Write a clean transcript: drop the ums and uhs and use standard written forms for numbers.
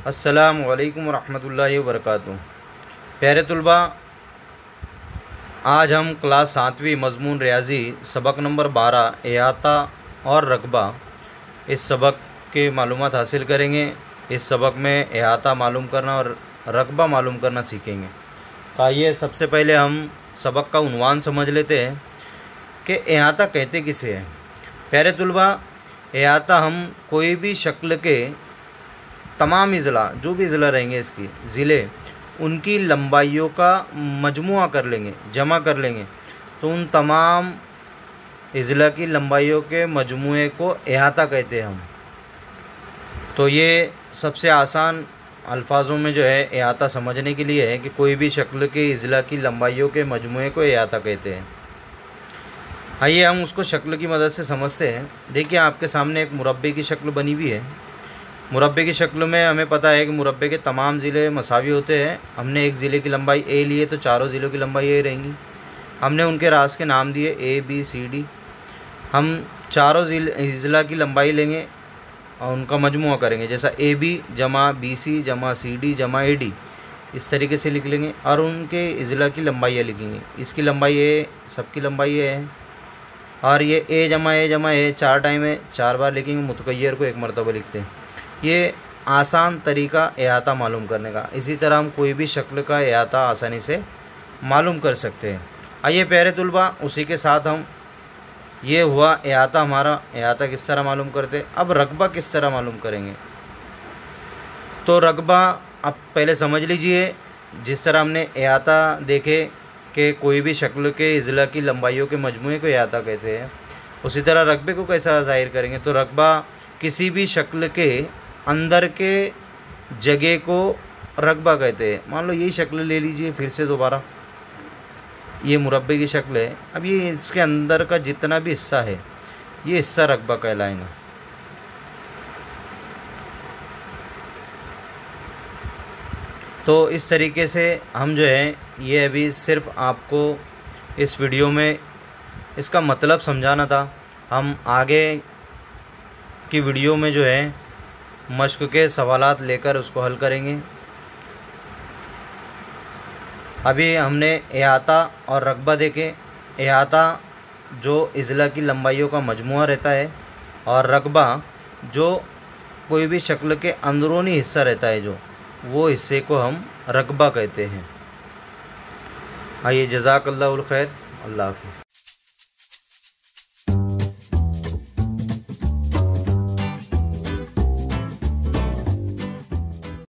अस्सलामु अलैकुम रहमतुल्लाहि व बरकातुहू। प्यारे तुलबा, आज हम क्लास 7वीं मज़मून रियाज़ी सबक नंबर 12 एहाता और रकबा इस सबक के मालूमात हासिल करेंगे। इस सबक में एहाता मालूम करना और रकबा मालूम करना सीखेंगे। आइए सबसे पहले हम सबक का उन्वान समझ लेते हैं कि एहाता कहते किसे हैं। प्यारे तुलबा, एहाता हम कोई भी शक्ल के तमाम इज़ला, जो भी इज़ला रहेंगे इसकी ज़िले, उनकी लंबाइयों का मजमुआ कर लेंगे, जमा कर लेंगे, तो उन तमाम इज़ला की लंबाइयों के मजमुए को एहाता कहते हैं हम। तो ये सबसे आसान अल्फाजों में जो है एहाता समझने के लिए है कि कोई भी शक्ल के इज़ला की लंबाइयों के मजमुए को एहाता कहते हैं। आइए हम उसको शक्ल की मदद से समझते हैं। देखिए, आपके सामने एक मुरब्बे की शक्ल बनी हुई है। मुरब्बे की शक्ल में हमें पता है कि मुरब्बे के तमाम ज़िले मसावी होते हैं। हमने एक ज़िले की लंबाई ए लिए तो चारों ज़िलों की लंबाई ए रहेंगी। हमने उनके रास के नाम दिए ए बी सी डी। हम चारों ज़िला की लंबाई लेंगे और उनका मजमुआ करेंगे, जैसा ए बी जमा बी सी जमा सी डी जमा ए डी, इस तरीके से लिख लेंगे और उनके ज़िला की लंबाइयाँ लिखेंगे। इसकी लंबाई ए, सबकी लंबाई ए है, और ये ए जमा ए 4 टाइम है, 4 बार लिखेंगे। मुतगय्यर को एक मरतबा लिखते हैं। ये आसान तरीका एहाता मालूम करने का। इसी तरह हम कोई भी शक्ल का एहाता आसानी से मालूम कर सकते हैं। आइए प्यारे तुलबा, उसी के साथ हम ये हुआ एहाता हमारा। एहाता किस तरह मालूम करते, अब रकबा किस तरह मालूम करेंगे। तो रकबा अब पहले समझ लीजिए। जिस तरह हमने एहाता देखे कि कोई भी शक्ल के इज़ला की लंबाइयों के मजमुए को एहाता कहते हैं, उसी तरह रकबे को कैसा ज़ाहिर करेंगे। तो रकबा किसी भी शक्ल के अंदर के जगह को रकबा कहते हैं। मान लो यही शक्ल ले लीजिए फिर से दोबारा, ये मुरब्बे की शक्ल है। अब ये इसके अंदर का जितना भी हिस्सा है, ये हिस्सा रकबा कहलाएगा। तो इस तरीके से हम जो है, ये अभी सिर्फ आपको इस वीडियो में इसका मतलब समझाना था। हम आगे की वीडियो में जो है मश्क के सवालात लेकर उसको हल करेंगे। अभी हमने एहाता और रकबा देखे। एहाता जो इज़ला की लंबाइयों का मजमुआ रहता है, और रकबा जो कोई भी शक्ल के अंदरूनी हिस्सा रहता है, जो वो हिस्से को हम रकबा कहते हैं। आइए, जज़ाकल्लाहुल खैर, अल्लाह हाफ़िज़।